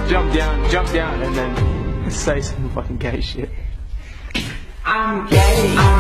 jump down, and then say some fucking gay shit. I'm gay.